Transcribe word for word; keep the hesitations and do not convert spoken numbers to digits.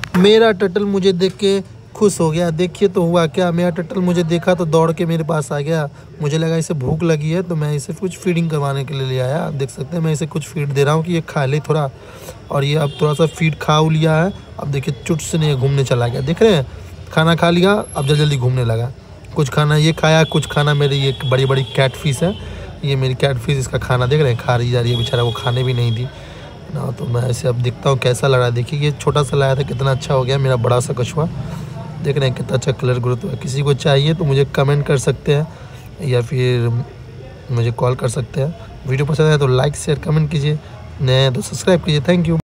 मेरा टर्टल मुझे देख के खुश हो गया। देखिए तो हुआ क्या, मेरा टर्टल मुझे देखा तो दौड़ के मेरे पास आ गया। मुझे लगा इसे भूख लगी है तो मैं इसे कुछ फीडिंग करवाने के लिए ले आया। आप देख सकते हैं मैं इसे कुछ फीड दे रहा हूँ कि ये खा ले थोड़ा, और ये अब थोड़ा सा फीड खा लिया है। अब देखिए चुट से नहीं घूमने चला गया, देख रहे हैं, खाना खा लिया, अब जल्दी जल्दी घूमने लगा। कुछ खाना ये खाया, कुछ खाना मेरी ये बड़ी बड़ी कैट फिश है, ये मेरी कैट फिश इसका खाना देख रहे हैं खा रही जा रही है, बेचारा वो खाने भी नहीं दी ना। तो मैं ऐसे अब देखता हूँ कैसा लग रहा है। देखिए ये छोटा सा लाया था, कितना अच्छा हो गया मेरा बड़ा सा कछुआ। देख रहे हैं कितना अच्छा कलर ग्रोथ हुआ। किसी को चाहिए तो मुझे कमेंट कर सकते हैं या फिर मुझे कॉल कर सकते हैं। वीडियो पसंद आए तो लाइक शेयर कमेंट कीजिए, नए हैं तो सब्सक्राइब कीजिए। Thank you.